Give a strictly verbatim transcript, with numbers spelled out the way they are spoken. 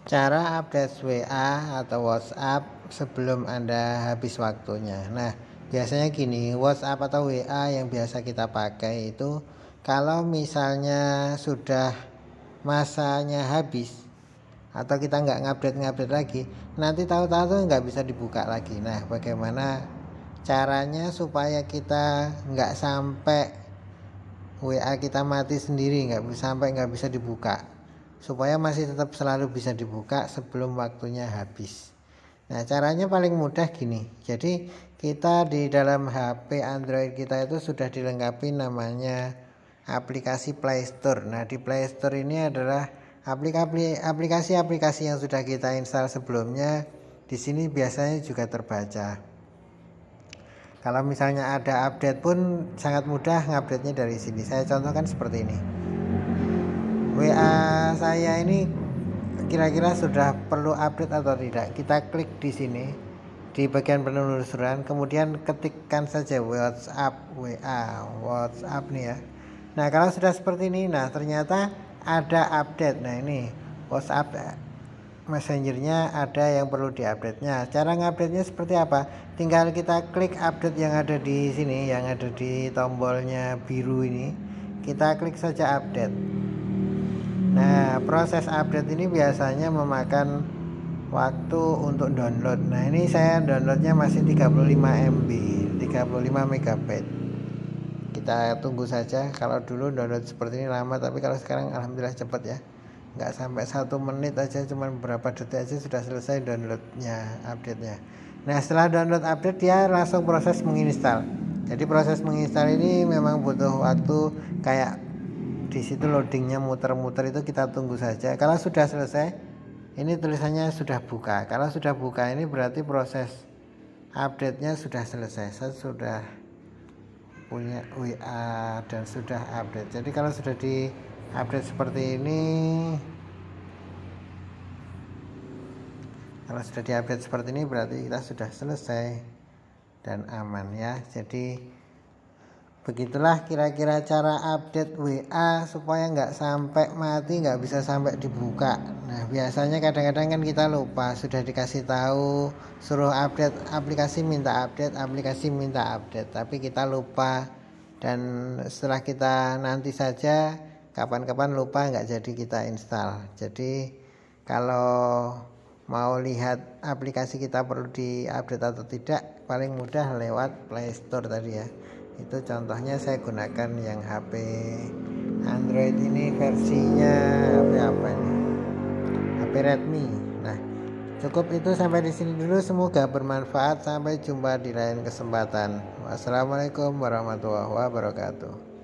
Cara update W A atau WhatsApp sebelum Anda habis waktunya. Nah, biasanya gini, WhatsApp atau W A yang biasa kita pakai itu kalau misalnya sudah masanya habis atau kita nggak ngupdate-ngupdate lagi, nanti tahu-tahu tuh nggak bisa dibuka lagi. Nah, bagaimana caranya supaya kita nggak sampai W A kita mati sendiri, nggak bisa sampai nggak bisa dibuka, supaya masih tetap selalu bisa dibuka sebelum waktunya habis. Nah, caranya paling mudah gini. Jadi kita di dalam H P Android kita itu sudah dilengkapi namanya aplikasi Play Store. Nah, di Play Store ini adalah aplikasi-aplikasi yang sudah kita install sebelumnya. Di sini biasanya juga terbaca. Kalau misalnya ada update pun sangat mudah ngupdate-nya dari sini. Saya contohkan seperti ini. W A saya ini kira-kira sudah perlu update atau tidak. Kita klik di sini di bagian penelusuran, kemudian ketikkan saja WhatsApp W A WhatsApp nih ya. Nah, kalau sudah seperti ini, nah ternyata ada update. Nah, ini WhatsApp Messenger-nya ada yang perlu diupdate-nya. Cara ngupdate-nya seperti apa? Tinggal kita klik update yang ada di sini, yang ada di tombolnya biru ini. Kita klik saja update. Nah, proses update ini biasanya memakan waktu untuk download. Nah, ini saya downloadnya masih tiga puluh lima M B, tiga puluh lima megabyte. Kita tunggu saja. Kalau dulu download seperti ini lama, tapi kalau sekarang alhamdulillah cepat ya. Nggak sampai satu menit aja, cuman beberapa detik aja sudah selesai downloadnya, update-nya. Nah, setelah download update dia langsung proses menginstal. Jadi proses menginstal ini memang butuh waktu, kayak di situ loadingnya muter-muter, itu kita tunggu saja. Kalau sudah selesai, ini tulisannya sudah buka. Kalau sudah buka ini berarti proses update-nya sudah selesai. Saya sudah punya W A dan sudah update. Jadi kalau sudah di update seperti ini, kalau sudah diupdate seperti ini berarti kita sudah selesai dan aman ya. Jadi begitulah kira-kira cara update W A supaya nggak sampai mati, nggak bisa sampai dibuka. Nah, biasanya kadang-kadang kan kita lupa, sudah dikasih tahu suruh update aplikasi, minta update aplikasi, minta update, tapi kita lupa. Dan setelah kita nanti saja, kapan-kapan lupa, nggak jadi kita install. Jadi kalau mau lihat aplikasi kita perlu diupdate atau tidak, paling mudah lewat Play Store tadi ya. Itu contohnya saya gunakan yang H P Android ini, versinya H P apa ini? H P Redmi. Nah, cukup itu sampai di sini dulu. Semoga bermanfaat. Sampai jumpa di lain kesempatan. Wassalamualaikum warahmatullahi wabarakatuh.